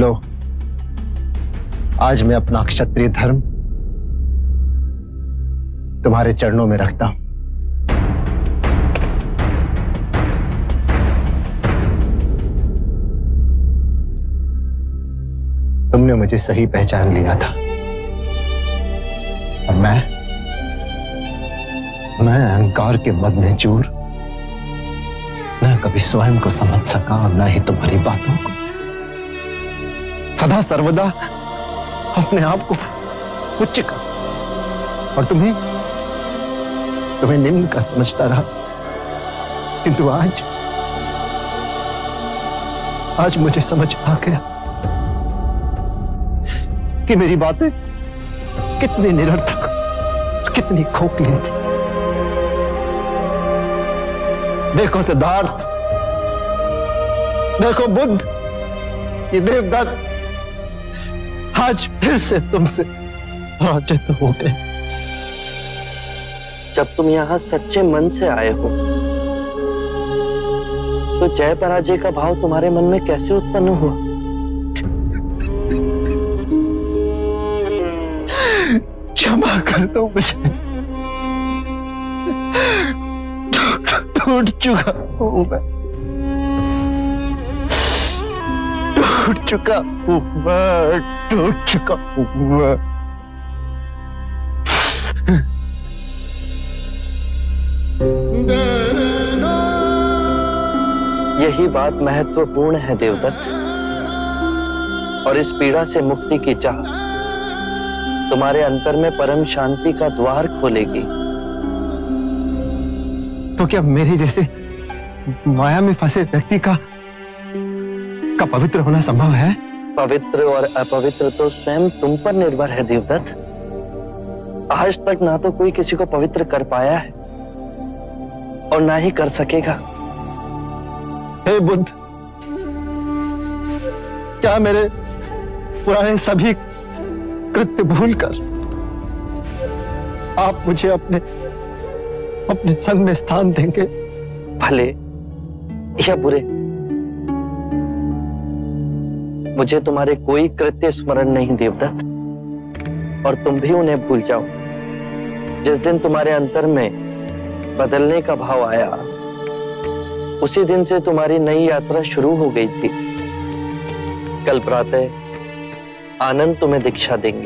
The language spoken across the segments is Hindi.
लो, आज मैं अपना क्षत्रिय धर्म तुम्हारे चरणों में रखता हूं। तुमने मुझे सही पहचान लिया था और मैं अहंकार के मद में चूर न कभी स्वयं को समझ सका और न ही तुम्हारी बातों को। सदा सर्वदा अपने आप को उच्च का और तुम्हें निम्न का समझता रहा, किंतु आज मुझे समझ आ गया कि मेरी बातें कितनी निरर्थक, कितनी खोखली थी। देखो सिद्धार्थ, देखो बुद्ध, ये देवदत्त आज फिर से तुमसे पराजित हो गए। जब तुम यहाँ सच्चे मन से आए हो तो जय पराजय का भाव तुम्हारे मन में कैसे उत्पन्न हुआ? क्षमा कर दो मुझे, टूट चुका हूं मैं, टूट चुका हूं मैं, टूट चुका हूं मैं। यही बात महत्वपूर्ण है देवदत्त, और इस पीड़ा से मुक्ति की चाह तुम्हारे अंतर में परम शांति का द्वार खोलेगी। तो क्या मेरे जैसे माया में फंसे व्यक्ति का पवित्र होना संभव है? पवित्र और अपवित्र तो स्वयं तुम पर निर्भर है देवदत्त। आज तक ना तो कोई किसी को पवित्र कर पाया है और ना ही कर सकेगा। हे बुद्ध, क्या मेरे पुराने सभी कृत्य भूलकर आप मुझे अपने संग में स्थान देंगे? भले या बुरे, मुझे तुम्हारे कोई कृत्य स्मरण नहीं देवदत्त, और तुम भी उन्हें भूल जाओ। जिस दिन तुम्हारे अंतर में बदलने का भाव आया, उसी दिन से तुम्हारी नई यात्रा शुरू हो गई थी। कल प्रातः आनंद तुम्हें दीक्षा देंगे।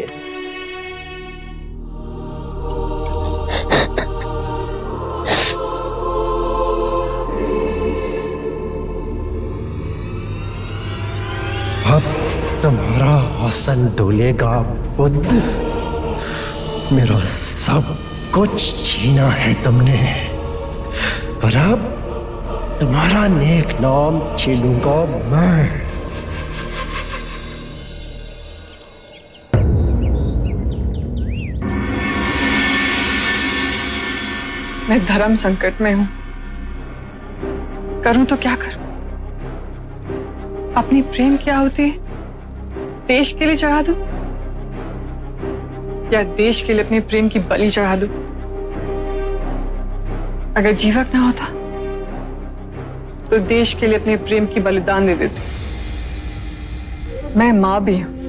अब तुम्हारा आसन डोलेगा बुद्ध। मेरा सब कुछ छीना है तुमने, पर अब तुम्हारा नेक नाम छीनूंगा मैं। मैं धर्म संकट में हूं, करूं तो क्या करूं? अपनी प्रेम क्या होती है देश के लिए चढ़ा दूं, या देश के लिए अपने प्रेम की बलि चढ़ा दूं? अगर जीवक ना होता तो देश के लिए अपने प्रेम की बलिदान दे देती। मैं मां भी हूं,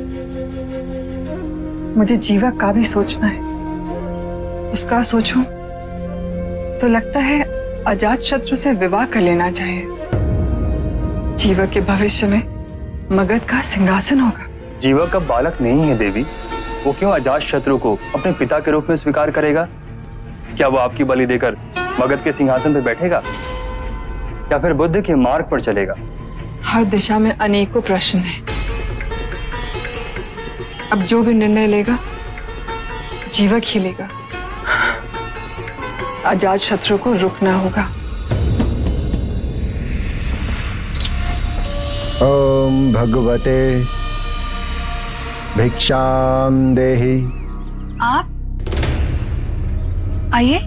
मुझे जीवक का भी सोचना है। उसका सोचूं तो लगता है अजात शत्रु से विवाह कर लेना चाहिए। जीवक के भविष्य में मगध का सिंहासन होगा। जीवक अब बालक नहीं है देवी, वो क्यों अजात शत्रु को अपने पिता के रूप में स्वीकार करेगा? क्या वो आपकी बलि देकर मगध के सिंहासन पर बैठेगा, या फिर बुद्ध के मार्ग पर चलेगा? हर दिशा में अनेकों प्रश्न हैं। अब जो भी निर्णय लेगा जीवक ही लेगा। अजात शत्रु को रुकना होगा। ओम भगवते भिक्षाम देहि। आप आइए।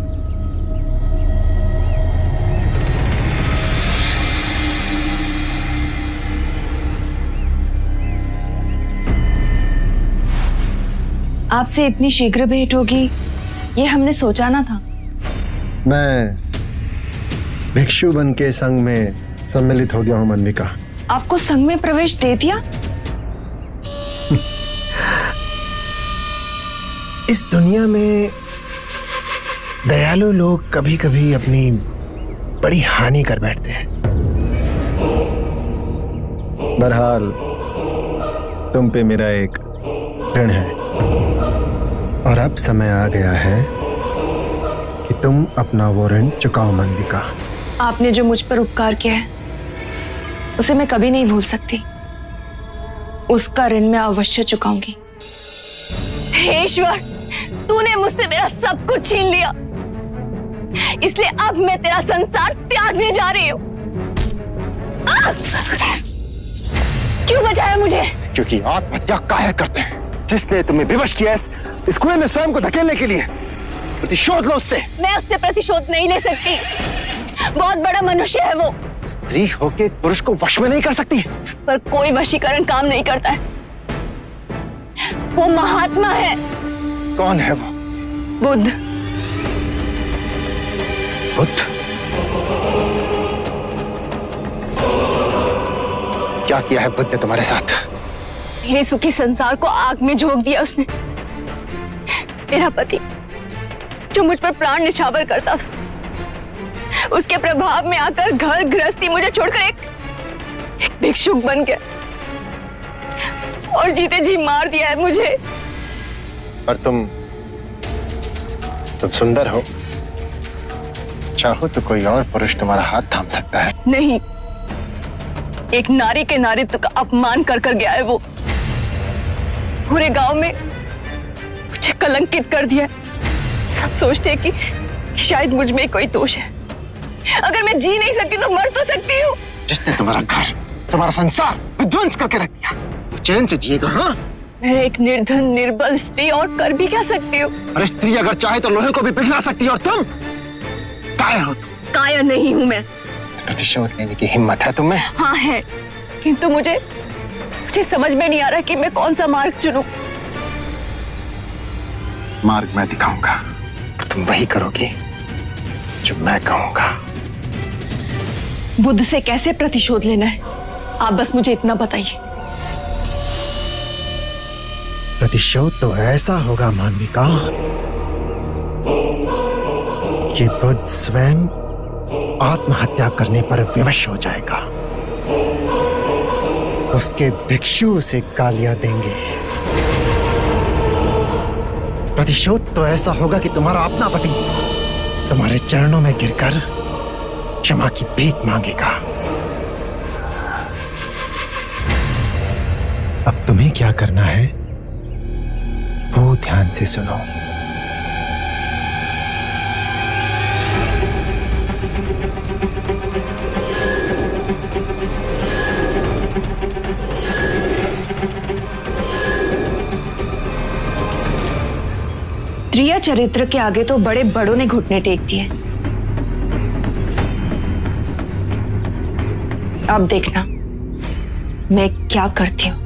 आपसे इतनी शीघ्र भेंट होगी ये हमने सोचा ना था। मैं भिक्षु बन के संघ में सम्मिलित हो गया हूं। मनविका, आपको संघ में प्रवेश दे दिया? इस दुनिया में दयालु लोग कभी कभी अपनी बड़ी हानि कर बैठते हैं। बहरहाल तुम पे मेरा एक ऋण है और अब समय आ गया है कि तुम अपना वो ऋण चुकाओ मालविका। आपने जो मुझ पर उपकार किया है उसे मैं कभी नहीं भूल सकती। उसका ऋण मैं अवश्य चुकाऊंगी। हे ईश्वर, तूने मुझसे मेरा सब कुछ छीन लिया, इसलिए अब मैं तेरा संसार त्यागने जा रही हूँ। क्यों बचाया मुझे? क्योंकि आत्महत्या काहे करते हैं। जिसने तुम्हें विवश किया इस कुएं में स्वयं को धकेलने के लिए, प्रतिशोध लो उससे। मैं उससे प्रतिशोध नहीं ले सकती। बहुत बड़ा मनुष्य है वो। स्त्री होके पुरुष को वश में नहीं कर सकती। उस पर कोई वशीकरण काम नहीं करता है। वो महात्मा है। कौन है वो? बुद्ध। बुद्ध? क्या किया है बुद्ध ने तुम्हारे साथ? मेरे सुखी संसार को आग में झोंक दिया उसने। मेरा पति जो मुझ पर प्राण निछावर करता था, उसके प्रभाव में आकर घर गृहस्थी मुझे छोड़कर एक भिक्षुक बन गया और जीते जी मार दिया है मुझे। पर तुम सुंदर हो, चाहो तो कोई और पुरुष तुम्हारा हाथ थाम सकता है। नहीं, एक नारी के नारीत्व का अपमान कर कर गया है वो। पूरे गांव में मुझे कलंकित कर दिया। सब सोचते हैं कि शायद मुझ में कोई दोष है। अगर मैं जी नहीं सकती तो मर तो सकती हूँ। जिसने तुम्हारा घर, तुम्हारा संसार विध्वंस करके रख दिया, वो चैन से जिएगा? हाँ, मैं एक निर्धन निर्बल स्त्री और कर भी क्या सकती हूँ? अरे स्त्री अगर चाहे तो लोहे को भी पिघला सकती है, और तुम कायर हो। कायर नहीं हूँ मैं। प्रतिशोध लेने की हिम्मत है तुम्हें? हाँ है, किंतु मुझे समझ में नहीं आ रहा कि मैं कौन सा मार्ग चुनूं। मार्ग मैं दिखाऊंगा, तुम वही करोगी जो मैं कहूंगा। बुद्ध से कैसे प्रतिशोध लेना है, आप बस मुझे इतना बताइए। प्रतिशोध तो ऐसा होगा मानविका कि बुद्ध स्वयं आत्महत्या करने पर विवश हो जाएगा। उसके भिक्षु उसे गालियां देंगे। प्रतिशोध तो ऐसा होगा कि तुम्हारा अपना पति तुम्हारे चरणों में गिरकर क्षमा की भीख मांगेगा। अब तुम्हें क्या करना है वो ध्यान से सुनो। त्रिया चरित्र के आगे तो बड़े बड़ों ने घुटने टेक दिए। अब देखना मैं क्या करती हूं।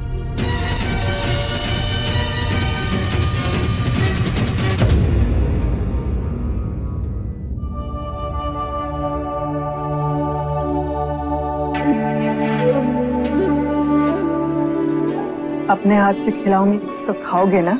अपने हाथ से खिलाऊंगी तो खाओगे ना?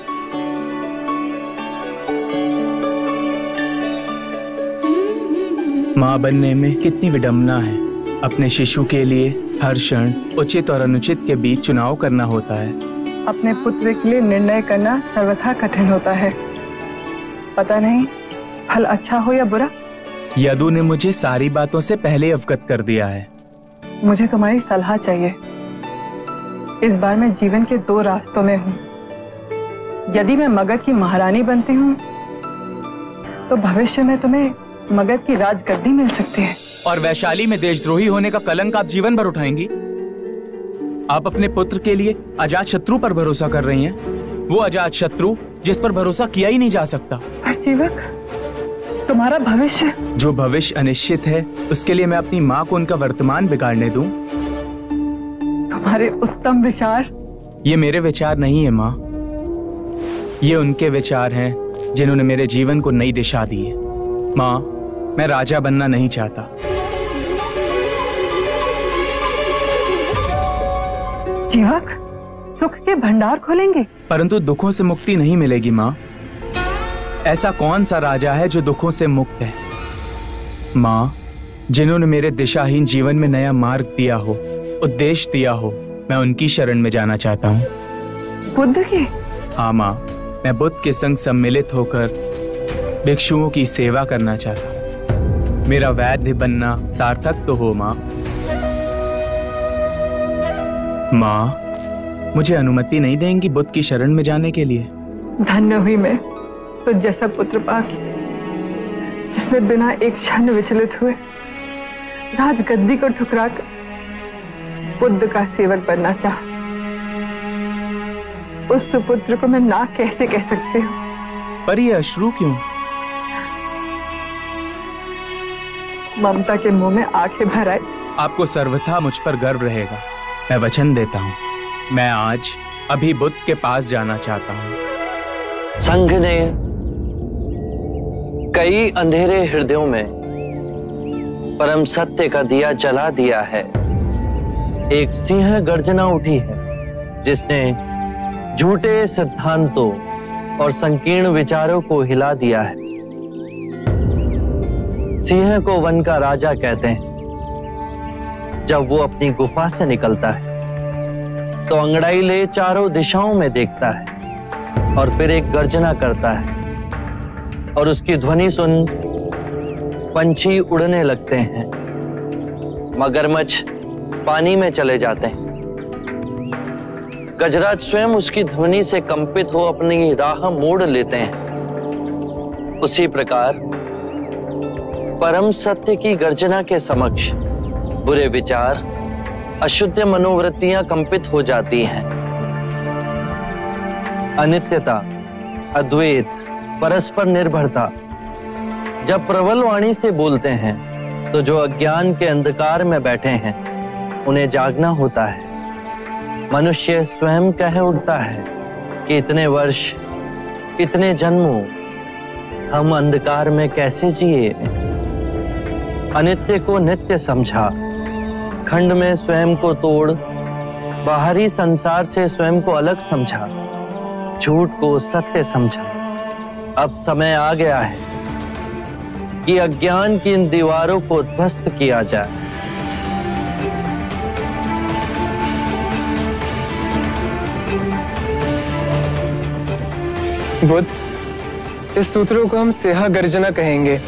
माँ बनने में कितनी विडंबना है। अपने शिशु के लिए हर क्षण उचित और अनुचित के बीच चुनाव करना होता है। अपने पुत्र के लिए निर्णय करना सर्वथा कठिन होता है। पता नहीं फल अच्छा हो या बुरा। यदु ने मुझे सारी बातों से पहले अवगत कर दिया है। मुझे तुम्हारी सलाह चाहिए। इस बार मैं जीवन के दो रास्तों में हूँ। यदि मैं मगध की महारानी बनती हूँ तो भविष्य में तुम्हें मगध की राजगद्दी मिल सकती है। और वैशाली में देशद्रोही होने का कलंक आप जीवन भर उठाएंगी। आप अपने पुत्र के लिए अजात शत्रु पर भरोसा कर रही हैं। वो अजात शत्रु जिस पर भरोसा किया ही नहीं जा सकता। पर जीवक, तुम्हारा भविष्य? जो भविष्य अनिश्चित है उसके लिए मैं अपनी माँ को उनका वर्तमान बिगाड़ने दूं? तुम्हारे उत्तम विचार। ये मेरे विचार नहीं है माँ, ये उनके विचार हैं जिन्होंने मेरे जीवन को नई दिशा दी है। माँ, मैं राजा बनना नहीं चाहता। जीवक, सुख के भंडार खोलेंगे, परंतु दुखों से मुक्ति नहीं मिलेगी माँ। ऐसा कौन सा राजा है जो दुखों से मुक्त है? माँ, जिन्होंने मेरे दिशाहीन जीवन में नया मार्ग दिया हो, उद्देश्य दिया हो, मैं उनकी शरण में जाना चाहता हूँ। बुद्ध की? हाँ माँ, मैं बुद्ध के संग सम्मिलित होकर भिक्षुओं की सेवा करना चाहता हूँ। मेरा वैद्य बनना सार्थक तो हो माँ। माँ, मुझे अनुमति नहीं देंगी बुद्ध की शरण में जाने के लिए? धन्य हुई मैं तो जैसा पुत्र पाके, जिसने बिना एक क्षण विचलित हुए राजगद्दी को ठुकराकर बुद्ध का सेवक बनना चाहा। उस सुपुत्र को मैं ना कैसे कह सकती हूँ? पर ये अश्रु क्यों? ममता के मुंह में आंखें भर आई। आपको सर्वथा मुझ पर गर्व रहेगा। मैं वचन देता हूँ, मैं आज अभी बुद्ध के पास जाना चाहता हूँ। संघ ने कई अंधेरे हृदयों में परम सत्य का दिया जला दिया है। एक सिंह गर्जना उठी है जिसने झूठे सिद्धांतों और संकीर्ण विचारों को हिला दिया है। सिंह को वन का राजा कहते हैं। जब वो अपनी गुफा से निकलता है तो अंगड़ाई ले चारों दिशाओं में देखता है और फिर एक गर्जना करता है और उसकी ध्वनि सुन पंछी उड़ने लगते हैं, मगरमच्छ पानी में चले जाते हैं। गजराज स्वयं उसकी ध्वनि से कंपित हो अपनी राह मोड़ लेते हैं। उसी प्रकार परम सत्य की गर्जना के समक्ष बुरे विचार, अशुद्ध मनोवृत्तियां कंपित हो जाती हैं। अनित्यता, अद्वैत, परस्पर निर्भरता जब प्रबल वाणी से बोलते हैं तो जो अज्ञान के अंधकार में बैठे हैं उन्हें जागना होता है। मनुष्य स्वयं कह उठता है कि इतने वर्ष, इतने जन्मों हम अंधकार में कैसे जिए। अनित्य को नित्य समझा, खंड में स्वयं को तोड़, बाहरी संसार से स्वयं को अलग समझा, झूठ को सत्य समझा। अब समय आ गया है कि अज्ञान की इन दीवारों को ध्वस्त किया जाए। बुद्ध, इस सूत्रों को हम सेहा गर्जना कहेंगे।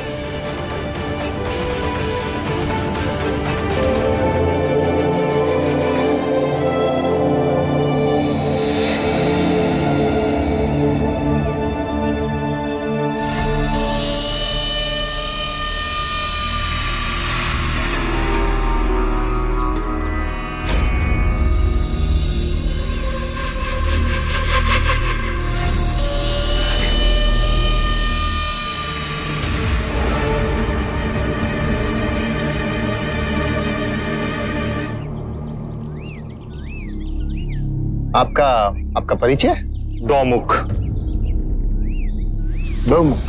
आपका परिचय? दोमुख। दोमुख,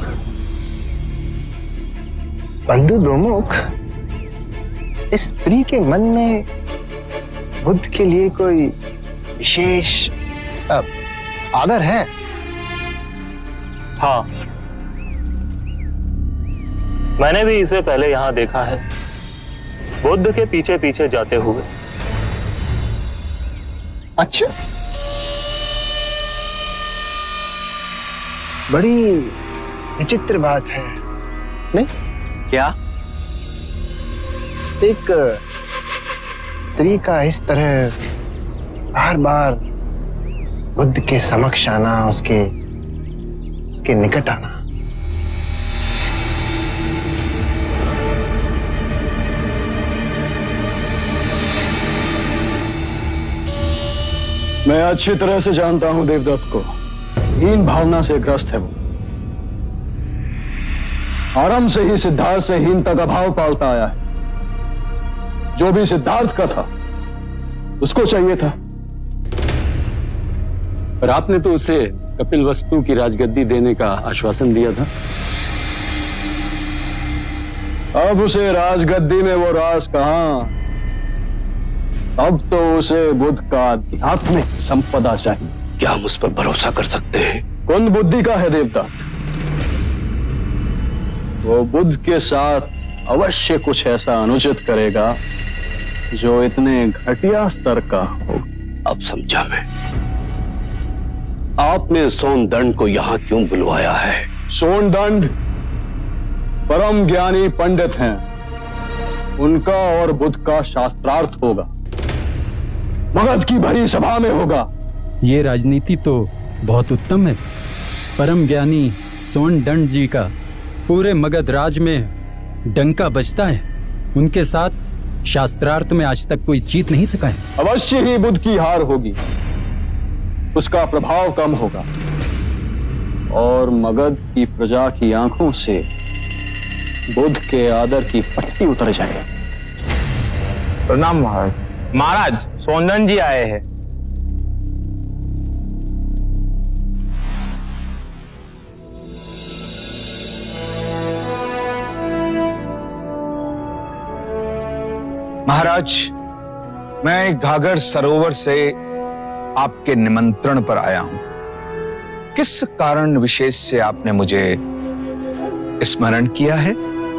बंधु दोमुख, इस स्त्री के मन में बुद्ध के लिए कोई विशेष आदर है? हाँ, मैंने भी इसे पहले यहां देखा है, बुद्ध के पीछे पीछे जाते हुए। अच्छा, बड़ी विचित्र बात है, नहीं? क्या? एक स्त्री का इस तरह बार बार बुद्ध के समक्ष आना, उसके निकट आना। मैं अच्छी तरह से जानता हूं देवदत्त को। हीन भावना से ग्रस्त है वो। आरंभ से ही सिद्धार्थ से हीनता का भाव पालता आया है। जो भी सिद्धार्थ का था उसको चाहिए था। पर आपने तो उसे कपिलवस्तु की राजगद्दी देने का आश्वासन दिया था। अब उसे राजगद्दी में वो राज कहां? अब तो उसे बुद्ध का आध्यात्मिक संपदा चाहिए। क्या हम उस पर भरोसा कर सकते हैं? कुंद बुद्धि का है देवदत्त। वो बुद्ध के साथ अवश्य कुछ ऐसा अनुचित करेगा जो इतने घटिया स्तर का हो। अब समझा मैं। आपने सोनदंड को यहाँ क्यों बुलवाया है? सोनदंड परम ज्ञानी पंडित हैं। उनका और बुद्ध का शास्त्रार्थ होगा, मगध की भरी सभा में होगा। ये राजनीति तो बहुत उत्तम है। परम ज्ञानी सोनदंड जी का पूरे मगध राज में डंका बजता है। उनके साथ शास्त्रार्थ में आज तक कोई जीत नहीं सका है। अवश्य ही बुद्ध की हार होगी, उसका प्रभाव कम होगा और मगध की प्रजा की आंखों से बुद्ध के आदर की पट्टी उतर जाए। प्रणाम महाराज। महाराज, सोनदंड जी आए हैं। महाराज, मैं घाघर सरोवर से आपके निमंत्रण पर आया हूं। किस कारण विशेष से आपने मुझे स्मरण किया है?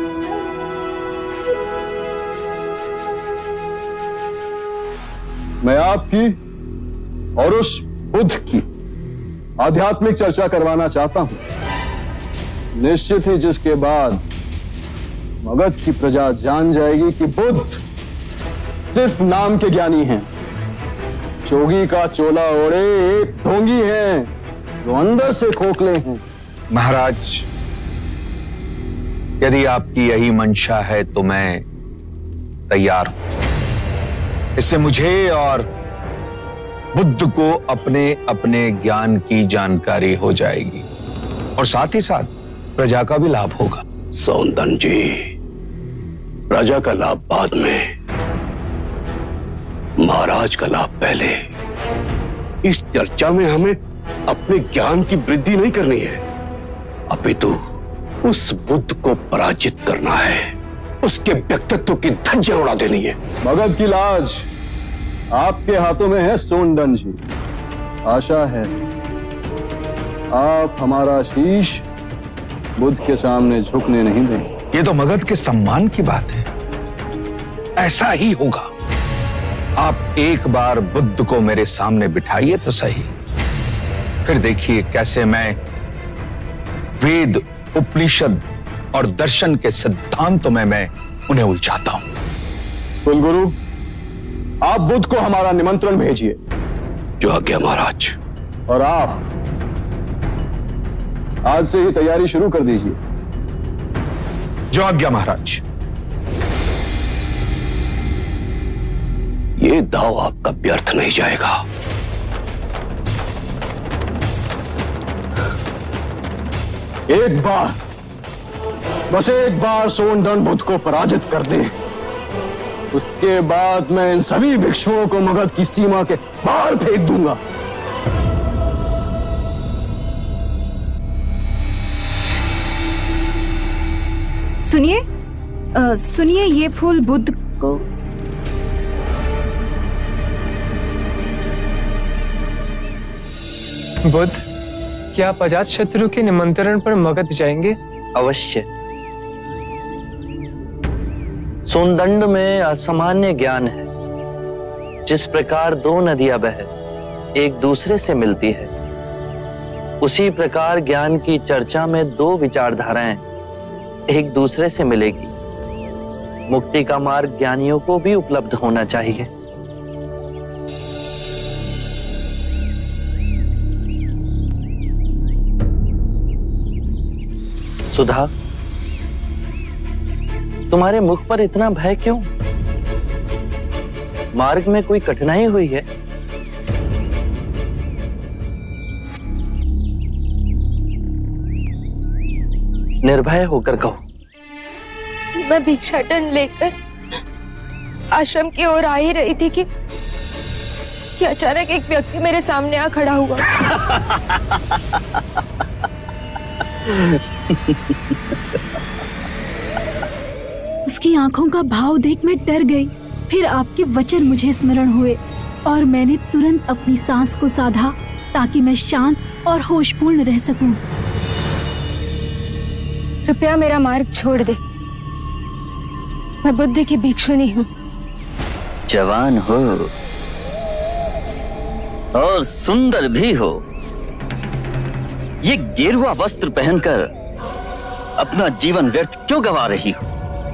मैं आपकी और उस बुद्ध की आध्यात्मिक चर्चा करवाना चाहता हूं। निश्चित ही जिसके बाद मगध की प्रजा जान जाएगी कि बुद्ध सिर्फ नाम के ज्ञानी हैं, जोगी का चोला ओढ़े एक ढोंगी हैं जो अंदर से खोखले हैं। महाराज, यदि आपकी यही मंशा है तो मैं तैयार हूं। इससे मुझे और बुद्ध को अपने अपने ज्ञान की जानकारी हो जाएगी और साथ ही साथ प्रजा का भी लाभ होगा। सोनदंड जी, प्रजा का लाभ बाद में, महाराज का लाभ पहले। इस चर्चा में हमें अपने ज्ञान की वृद्धि नहीं करनी है, अपितु उस बुद्ध को पराजित करना है, उसके व्यक्तित्व की धज्जियां उड़ा देनी है। मगध की लाज आपके हाथों में है सोनदंड जी। आशा है आप हमारा शीश बुद्ध के सामने झुकने नहीं देंगे। ये तो मगध के सम्मान की बात है। ऐसा ही होगा। आप एक बार बुद्ध को मेरे सामने बिठाइए तो सही, फिर देखिए कैसे मैं वेद, उपनिषद और दर्शन के सिद्धांतों में मैं उन्हें उलझाता हूं। कुलगुरु, आप बुद्ध को हमारा निमंत्रण भेजिए। जो आज्ञा महाराज। और आप आज से ही तैयारी शुरू कर दीजिए। जो आज्ञा महाराज। ये दाव आपका व्यर्थ नहीं जाएगा। एक बार, बस एक बार सोनदंड बुद्ध को पराजित कर दे, उसके बाद मैं इन सभी भिक्षुओं को मगध की सीमा के बाहर फेंक दूंगा। सुनिए, ये फूल बुद्ध को। बुद्ध, क्या आप अजातशत्रु के निमंत्रण पर मगध जाएंगे? अवश्य। सोनदंड में असामान्य ज्ञान है। जिस प्रकार दो नदियां बह एक दूसरे से मिलती है, उसी प्रकार ज्ञान की चर्चा में दो विचारधाराएं एक दूसरे से मिलेगी। मुक्ति का मार्ग ज्ञानियों को भी उपलब्ध होना चाहिए। सुधा, तुम्हारे मुख पर इतना भय क्यों? मार्ग में कोई कठिनाई हुई है? निर्भय होकर कहो। मैं भिक्षाटन लेकर आश्रम की ओर आ ही रही थी कि अचानक एक व्यक्ति मेरे सामने आ खड़ा हुआ। उसकी आंखों का भाव देख मैं डर गई। फिर आपके वचन मुझे स्मरण हुए और मैंने तुरंत अपनी सांस को साधा ताकि मैं शांत और होशपूर्ण रह सकूं। कृपया मेरा मार्ग छोड़ दे। मैं बुद्ध की भिक्षुनी हूँ। जवान हो और सुंदर भी हो, ये गेरुआ वस्त्र पहनकर अपना जीवन व्यर्थ क्यों गवा रही हो?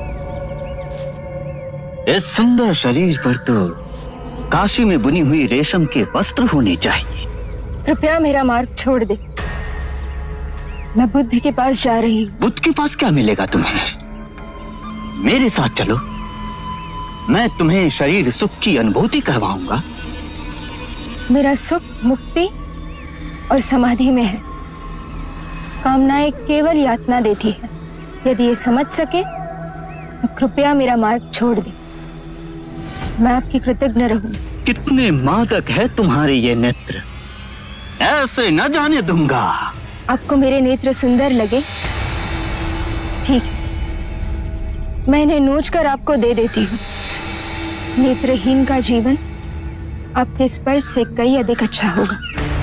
इस सुंदर शरीर पर तो काशी में बुनी हुई रेशम के वस्त्र होने चाहिए। कृपया मेरा मार्ग छोड़ दे। मैं बुद्ध के पास जा रही हूँ। बुद्ध के पास क्या मिलेगा तुम्हें? मेरे साथ चलो, मैं तुम्हें शरीर सुख की अनुभूति करवाऊंगा। मेरा सुख मुक्ति और समाधि में है। कामनाएं केवल यातना देती है। यदि ये समझ सके तो कृपया मेरा मार्ग छोड़ दे। मैं आपकी कृतज्ञ रहूं। कितने मादक है तुम्हारे ये नेत्र, ऐसे न जाने दूंगा। आपको मेरे नेत्र सुंदर लगे? ठीक है, मैं इन्हें नोच कर आपको दे देती हूँ। नेत्रहीन का जीवन आपके स्पर्श से कई अधिक अच्छा होगा।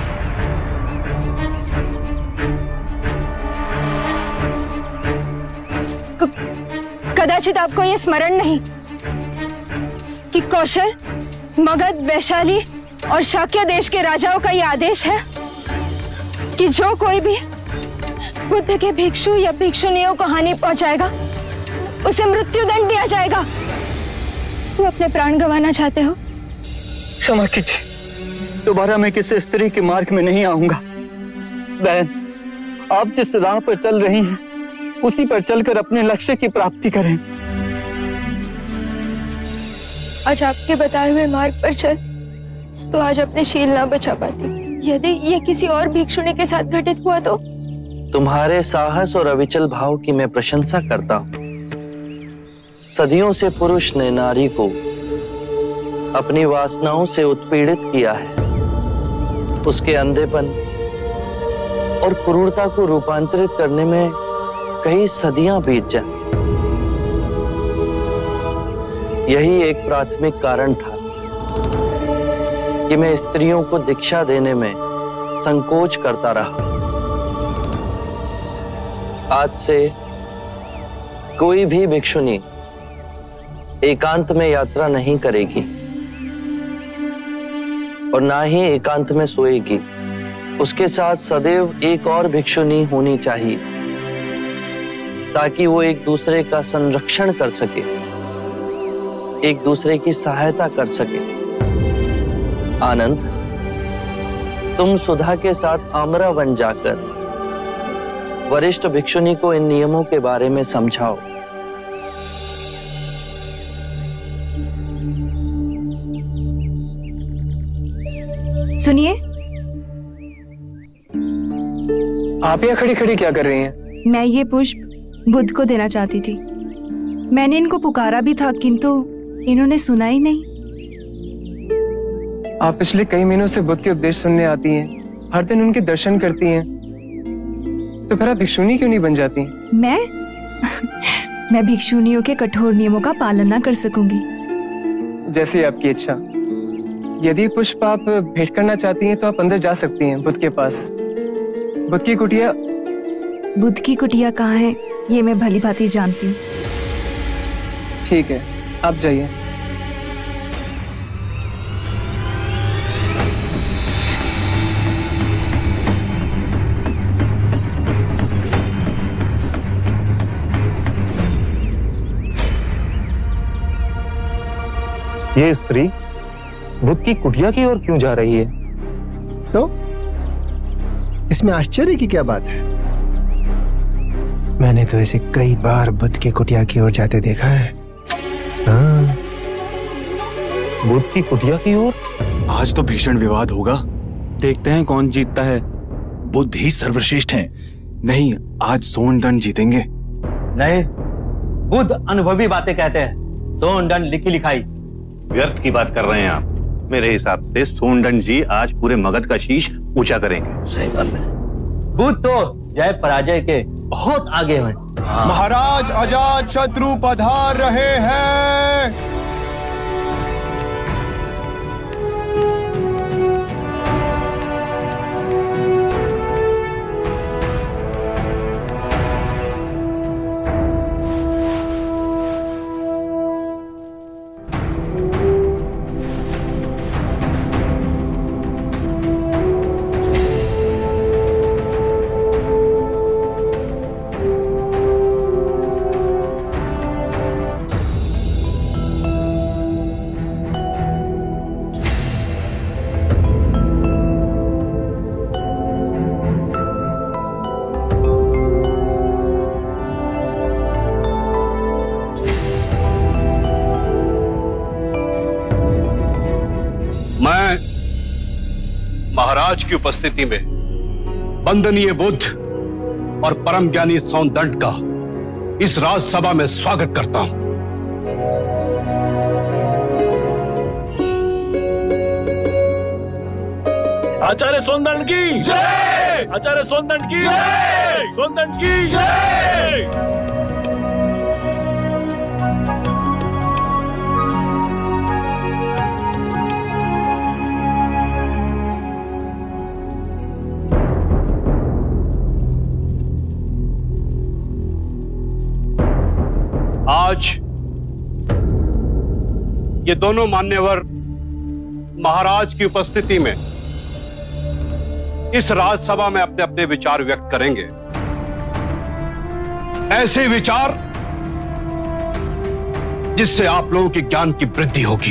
कदाचित आपको यह स्मरण नहीं कि कौशल, मगध, वैशाली और शाक्य देश के राजाओं का यह आदेश है कि जो कोई भी बुद्ध के भिक्षु या भिक्षुनियों को हानि पहुंचाएगा उसे मृत्यु दंड दिया जाएगा। तुम अपने प्राण गंवाना चाहते हो? क्षमा कीजिए, दोबारा मैं किसी स्त्री के मार्ग में नहीं आऊंगा। बहन, आप जिस राह पर चल रही हैं उसी पर चलकर अपने लक्ष्य की प्राप्ति करें। आज आपके बताए हुए मार्ग पर चल तो आज अपने शील ना बचा पाती। यदि ये किसी और भिक्षुणी के साथ घटित हुआ तो? तुम्हारे साहस और अविचल भाव की मैं प्रशंसा करता हूँ। सदियों से पुरुष ने नारी को अपनी वासनाओं से उत्पीड़ित किया है। उसके अंधेपन और क्रूरता को रूपांतरित करने में कई सदियां बीत जाए। यही एक प्राथमिक कारण था कि मैं स्त्रियों को दीक्षा देने में संकोच करता रहा। आज से कोई भी भिक्षुनी एकांत में यात्रा नहीं करेगी और ना ही एकांत में सोएगी। उसके साथ सदैव एक और भिक्षुनी होनी चाहिए ताकि वो एक दूसरे का संरक्षण कर सके, एक दूसरे की सहायता कर सके। आनंद, तुम सुधा के साथ आमरा वन जाकर वरिष्ठ भिक्षुनी को इन नियमों के बारे में समझाओ। सुनिए, आप यहाँ खड़ी खड़ी क्या कर रही हैं? मैं ये पुष्प बुद्ध को देना चाहती थी। मैंने इनको पुकारा भी था किंतु इन्होंने सुना ही नहीं। आप पिछले कई महीनों से बुद्ध के उपदेश सुनने आती हैं, हर दिन उनके दर्शन करती हैं, तो फिर आप भिक्षुनी क्यों नहीं बन जाती? मैं भिक्षुनियों के कठोर नियमों का पालन ना कर सकूंगी। जैसे आपकी इच्छा। यदि पुष्प आप भेंट करना चाहती हैं तो आप अंदर जा सकती हैं बुद्ध के पास। बुद्ध की कुटिया। बुद्ध की कुटिया कहाँ है ये मैं भली भांति जानती हूँ। ठीक है, आप जाइए। ये स्त्री बुद्ध की कुटिया की ओर क्यों जा रही है? तो इसमें आश्चर्य की क्या बात है? मैंने तो इसे कई बार बुद्ध की कुटिया की ओर जाते देखा है। हाँ। बुद्ध की कुटिया की ओर? आज तो भीषण विवाद होगा। देखते हैं कौन जीतता है। बुद्ध ही सर्वश्रेष्ठ हैं। नहीं, आज सोनदंड जीतेंगे। नहीं, बुद्ध अनुभवी बातें कहते हैं। सोनदंड लिखी लिखाई। व्यर्थ की बात कर रहे हैं आप। मेरे हिसाब से सोनदंड जी आज पूरे मगध का शीश ऊंचा करेंगे। सही बात है। बुद्ध तो जय पराजय के बहुत आगे हैं। महाराज अजात शत्रु पधार रहे हैं। महाराज की उपस्थिति में वंदनीय बुद्ध और परम ज्ञानी सौंदंड का इस राजसभा में स्वागत करता हूं। आचार्य सौंदंड की जय! आचार्य सौंदंड की जय! सौंदंड की जय! आज ये दोनों मान्यवर महाराज की उपस्थिति में इस राजसभा में अपने अपने विचार व्यक्त करेंगे। ऐसे विचार जिससे आप लोगों के ज्ञान की वृद्धि होगी।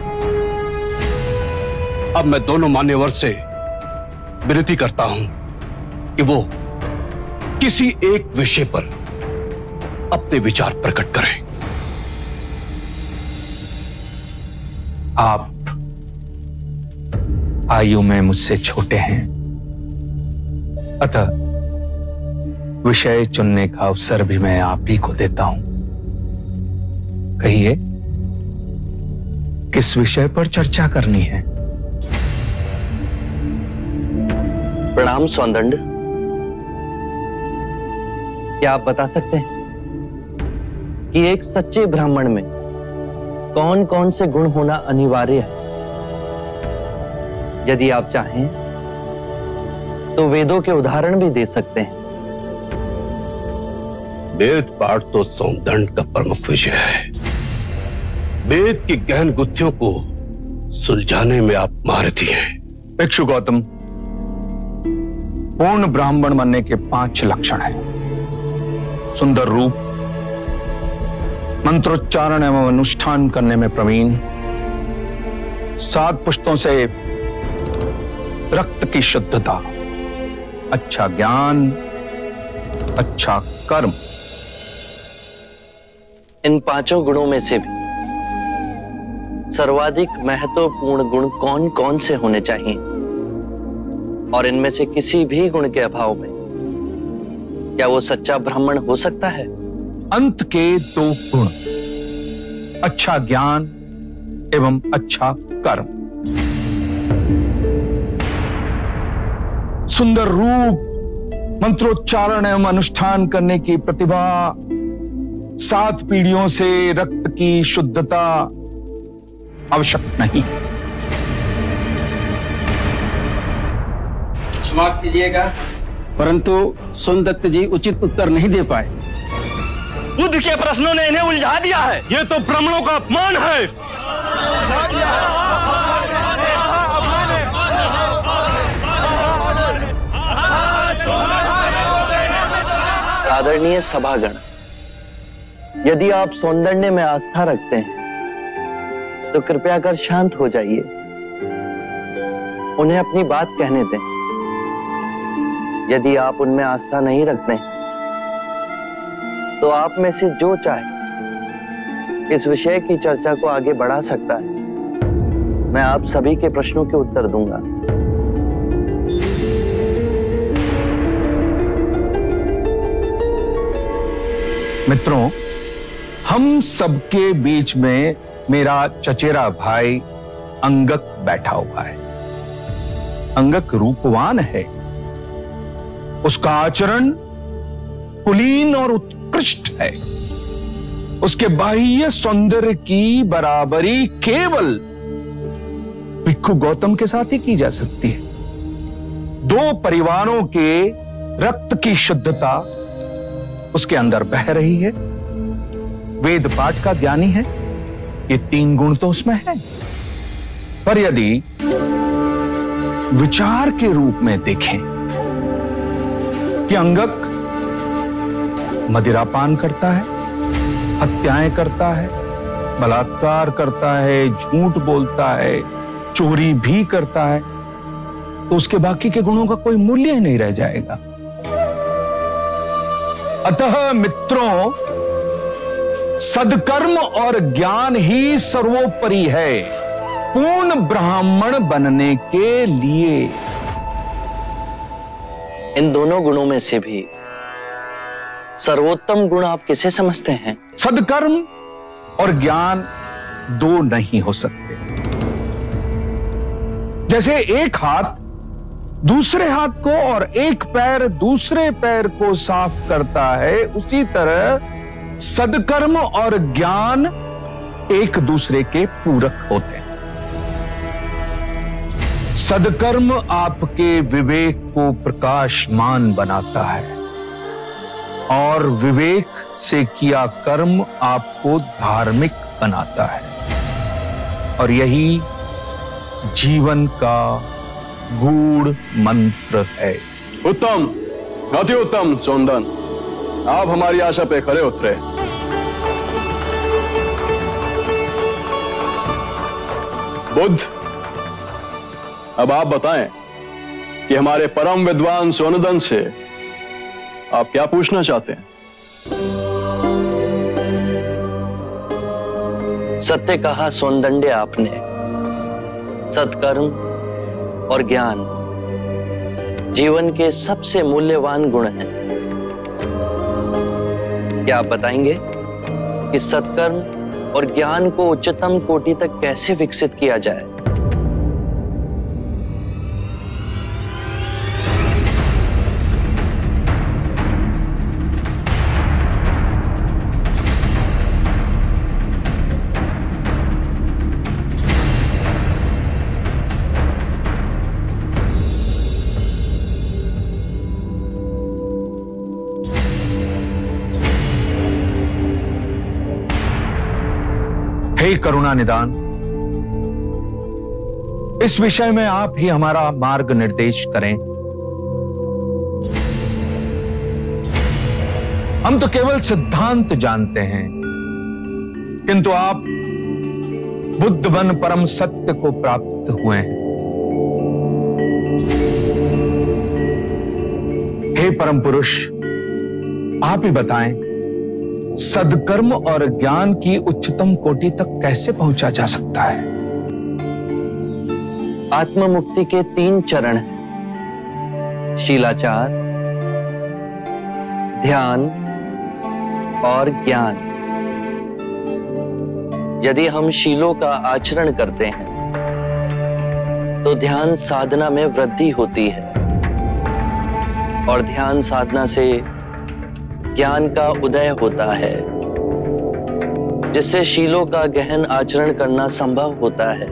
अब मैं दोनों मान्यवर से विनती करता हूं कि वो किसी एक विषय पर अपने विचार प्रकट करें। आप आयु में मुझसे छोटे हैं, अतः विषय चुनने का अवसर भी मैं आप ही को देता हूं। कहिए, किस विषय पर चर्चा करनी है? प्रणाम सौंदंड। क्या आप बता सकते हैं कि एक सच्चे ब्राह्मण में कौन कौन से गुण होना अनिवार्य है? यदि आप चाहें तो वेदों के उदाहरण भी दे सकते हैं। वेद पाठ तो सौंदंड का प्रमुख विषय है। वेद की गहन गुत्थियों को सुलझाने में आप महारथी हैं। भिक्षु गौतम, पूर्ण ब्राह्मण बनने के 5 लक्षण हैं। सुंदर रूप, मंत्रोच्चारण एवं अनुष्ठान करने में प्रवीण, 7 पुष्टों से रक्त की शुद्धता, अच्छा ज्ञान, अच्छा कर्म। इन 5 गुणों में से भी सर्वाधिक महत्वपूर्ण गुण कौन कौन से होने चाहिए? और इनमें से किसी भी गुण के अभाव में क्या वो सच्चा ब्राह्मण हो सकता है? अंत के 2 गुण, अच्छा ज्ञान एवं अच्छा कर्म। सुंदर रूप, मंत्रोच्चारण एवं अनुष्ठान करने की प्रतिभा, 7 पीढ़ियों से रक्त की शुद्धता आवश्यक नहीं। क्षमा कीजिएगा, परंतु सोनदत्त जी उचित उत्तर नहीं दे पाए। बुद्ध के प्रश्नों ने इन्हें उलझा दिया है। ये तो ब्राह्मणों का अपमान है। आदरणीय सभागण, यदि आप सौंदर्य में आस्था रखते हैं तो कृपया कर शांत हो जाइए। उन्हें अपनी बात कहने दें। यदि आप उनमें आस्था नहीं रखते तो आप में से जो चाहे इस विषय की चर्चा को आगे बढ़ा सकता है। मैं आप सभी के प्रश्नों के उत्तर दूंगा। मित्रों, हम सबके बीच में मेरा चचेरा भाई अंगक बैठा हुआ है। अंगक रूपवान है, उसका आचरण कुलीन और उत्कृष्ट है। उसके बाह्य सौंदर्य की बराबरी केवल भिक्षु गौतम के साथ ही की जा सकती है। 2 परिवारों के रक्त की शुद्धता उसके अंदर बह रही है। वेद पाठ का ज्ञानी है। ये 3 गुण तो उसमें है। पर यदि विचार के रूप में देखें कि अंगक मदिरापान करता है, हत्याएं करता है, बलात्कार करता है, झूठ बोलता है, चोरी भी करता है, तो उसके बाकी के गुणों का कोई मूल्य ही नहीं रह जाएगा। अतः मित्रों, सदकर्म और ज्ञान ही सर्वोपरि है पूर्ण ब्राह्मण बनने के लिए। इन दोनों गुणों में से भी सर्वोत्तम गुण आप किसे समझते हैं? सदकर्म और ज्ञान दो नहीं हो सकते। जैसे एक हाथ दूसरे हाथ को और एक पैर दूसरे पैर को साफ करता है, उसी तरह सदकर्म और ज्ञान एक दूसरे के पूरक होते हैं। सदकर्म आपके विवेक को प्रकाशमान बनाता है और विवेक से किया कर्म आपको धार्मिक बनाता है, और यही जीवन का गूढ़ मंत्र है। उत्तम, अति उत्तम सोनदन, आप हमारी आशा पे खरे उतरे। बुद्ध, अब आप बताएं कि हमारे परम विद्वान सोनदन से आप क्या पूछना चाहते हैं? सत्य कहा सोनदंडे आपने। सत्कर्म और ज्ञान जीवन के सबसे मूल्यवान गुण हैं। क्या आप बताएंगे कि सत्कर्म और ज्ञान को उच्चतम कोटि तक कैसे विकसित किया जाए? हे करुणा निदान, इस विषय में आप ही हमारा मार्ग निर्देश करें। हम तो केवल सिद्धांत जानते हैं, किंतु आप बुद्ध बन परम सत्य को प्राप्त हुए हैं। हे परम पुरुष, आप ही बताएं, सदकर्म और ज्ञान की उच्चतम कोटि तक कैसे पहुंचा जा सकता है? आत्म मुक्ति के 3 चरण हैं: शीलाचार, ध्यान और ज्ञान। यदि हम शीलों का आचरण करते हैं तो ध्यान साधना में वृद्धि होती है, और ध्यान साधना से ज्ञान का उदय होता है, जिससे शीलों का गहन आचरण करना संभव होता है।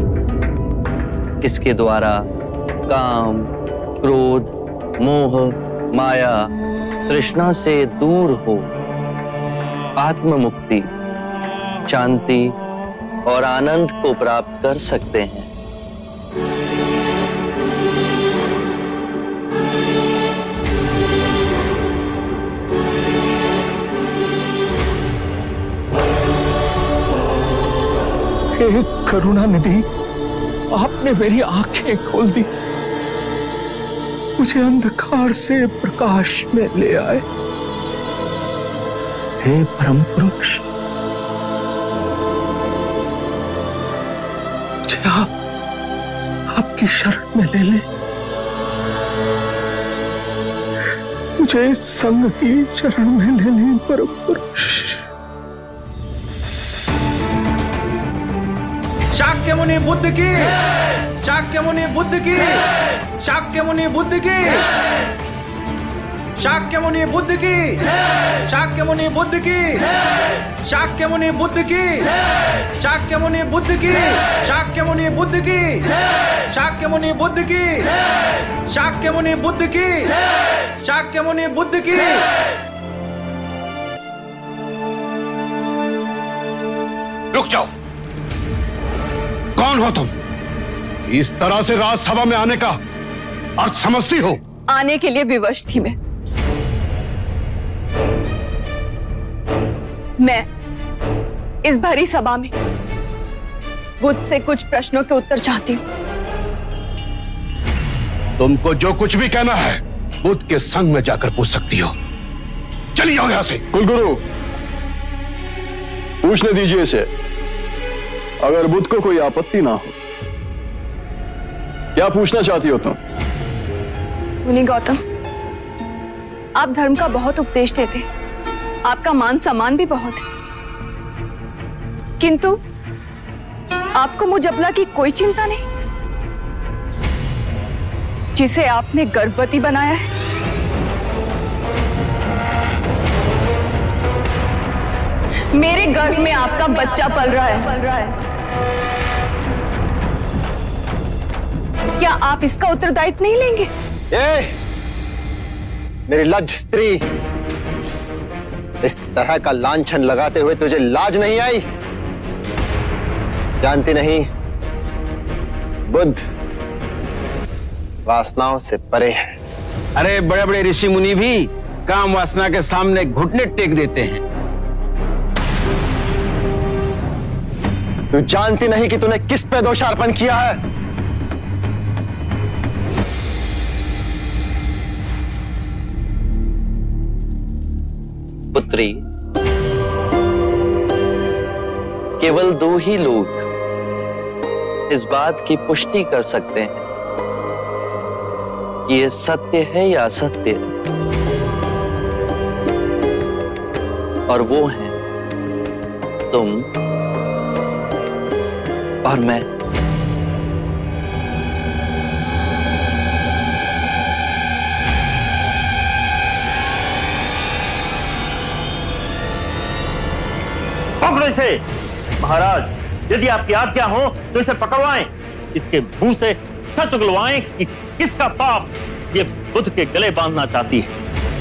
इसके द्वारा काम, क्रोध, मोह, माया, तृष्णा से दूर हो आत्म मुक्ति, शांति और आनंद को प्राप्त कर सकते हैं। हे करुणा निधि, आपने मेरी आंखें खोल दी, मुझे अंधकार से प्रकाश में ले आए। हे परम पुरुष, मुझे आपकी शरण में ले ले, मुझे संग की शरण में ले ले परम पुरुष। शाक्य मुनि बुद्ध की, शाक्य मुनि बुद्ध की, शाक्य मुनि बुद्ध की, शाक्य मुनि बुद्ध की, शाक्य मुनि बुद्ध की, शाक्य मुनि बुद्ध की, शाक्य मुनि बुद्ध की, शाक्य मुनि बुद्ध की, शाक्य मुनि बुद्ध की, शाक्य मुनि बुद्ध की, शाक्य मुनि बुद्ध की। रुक जाओ, कौन हो तुम? इस तरह से राजसभा में आने का अर्थ समझती हो? आने के लिए विवश थी मैं इस भरी सभा में बुद्ध से कुछ प्रश्नों के उत्तर चाहती हूँ। तुमको जो कुछ भी कहना है बुद्ध के संग में जाकर पूछ सकती हो। चलिए आओ यहां से। कुलगुरु, पूछने दीजिए इसे, अगर बुद्ध को कोई आपत्ति ना हो। क्या पूछना चाहती हो तुम? मुनि गौतम, आप धर्म का बहुत उपदेश देते, आपका मान सम्मान भी बहुत है, किंतु आपको मुझ अबला की कोई चिंता नहीं, जिसे आपने गर्भवती बनाया है। मेरे गर्भ में आपका बच्चा पल रहा है। क्या आप इसका उत्तरदायित्व नहीं लेंगे? मेरी लज्ज स्त्री, इस तरह का लांछन लगाते हुए तुझे लाज नहीं आई? जानती नहीं, बुद्ध वासनाओं से परे है। अरे बड़े बड़े ऋषि मुनि भी काम वासना के सामने घुटने टेक देते हैं। तू जानती नहीं कि तूने किस पे दोषारोपण किया है? पुत्री, केवल दो ही लोग इस बात की पुष्टि कर सकते हैं कि ये सत्य है या असत्य है, और वो हैं तुम और मैं। पकड़ो इसे। महाराज, यदि आपकी आज्ञा हो तो इसे पकड़वाएं, इसके मुंह से सच उगलवाएं कि किसका पाप ये बुद्ध के गले बांधना चाहती है।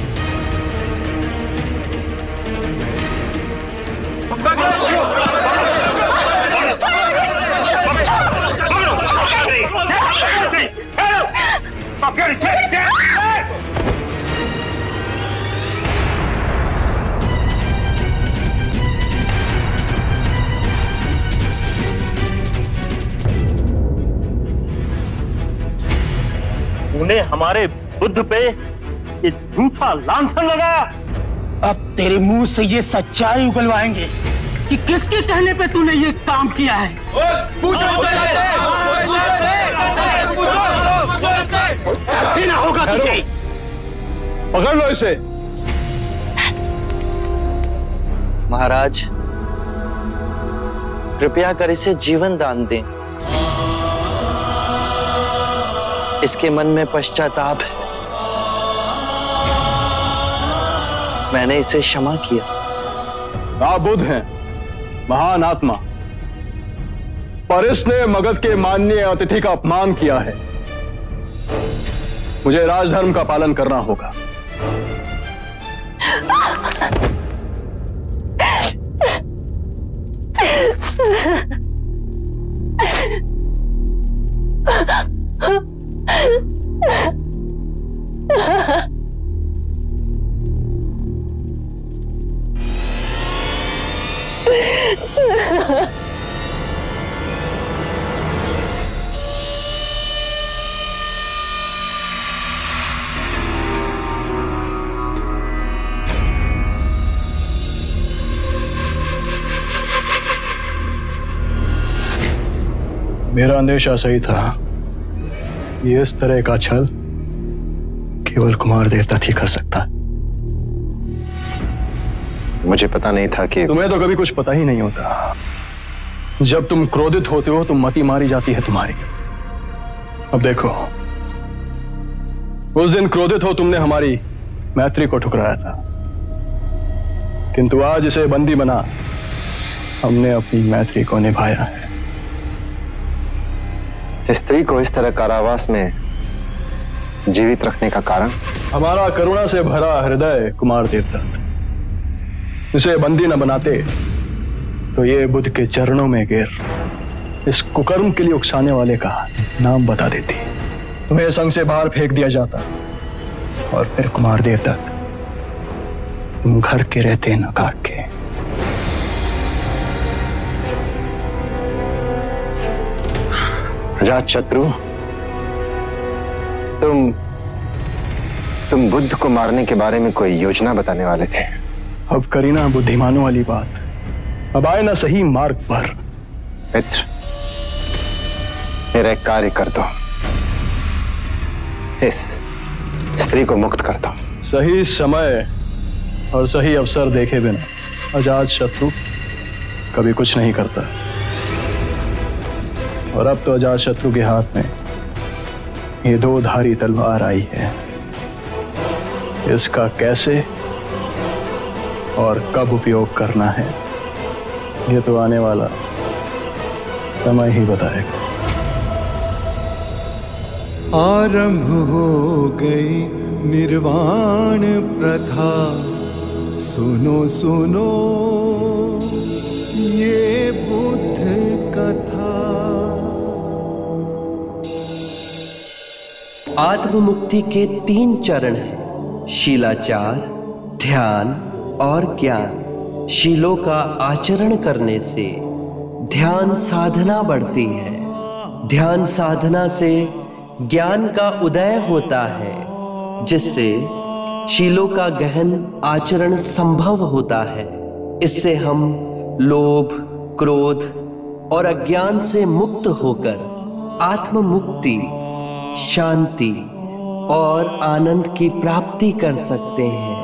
तूने हमारे बुद्ध पे ये झूठा लांछन लगाया। अब तेरे मुंह से ये सच्चाई उगलवाएंगे कि किसके कहने पे तूने ये काम किया है। देना होगा तुझे। पकड़ लो इसे। महाराज, कृपया कर इसे जीवन दान दें। इसके मन में पश्चाताप है। मैंने इसे क्षमा किया। आप बुद्ध हैं, महान आत्मा, पर इसने मगध के माननीय अतिथि का अपमान किया है। मुझे राजधर्म का पालन करना होगा। मेरा अंदेशा सही था। ये इस तरह का छल केवल कुमार देवता ही कर सकता। मुझे पता नहीं था कि तुम्हें तो कभी कुछ पता ही नहीं होता। जब तुम क्रोधित होते हो तो मति मारी जाती है तुम्हारी। अब देखो, उस दिन क्रोधित हो तुमने हमारी मैत्री को ठुकराया था, किंतु आज इसे बंदी बना हमने अपनी मैत्री को निभाया है। स्त्री को इस तरह कारावास में जीवित रखने का कारण हमारा करुणा से भरा हृदय कुमार देवता। इसे बंदी न बनाते तो ये बुद्ध के चरणों में गिर इस कुकर्म के लिए उकसाने वाले का नाम बता देती। तुम्हें संग से बाहर फेंक दिया जाता और फिर कुमार देवता तुम घर के रहते न काट के। अजात शत्रु, तुम बुद्ध को मारने के बारे में कोई योजना बताने वाले थे। अब करी ना बुद्धिमानों वाली बात। अब आए ना सही मार्ग पर। मित्र, मेरा एक कार्य कर दो। इस स्त्री को मुक्त कर दो। सही समय और सही अवसर देखे बिना अजात शत्रु कभी कुछ नहीं करता। और अब तो अजात शत्रु के हाथ में ये दो धारी तलवार आई है। इसका कैसे और कब उपयोग करना है ये तो आने वाला समय ही बताएगा। आरंभ हो गई निर्वाण प्रथा, सुनो सुनो ये बुद्ध कथा। आत्ममुक्ति के 3 चरण हैं, शीलाचार, ध्यान और ज्ञान। शीलों का आचरण करने से ध्यान साधना बढ़ती है। ध्यान साधना से ज्ञान का उदय होता है, जिससे शीलों का गहन आचरण संभव होता है। इससे हम लोभ, क्रोध और अज्ञान से मुक्त होकर आत्ममुक्ति, शांति और आनंद की प्राप्ति कर सकते हैं।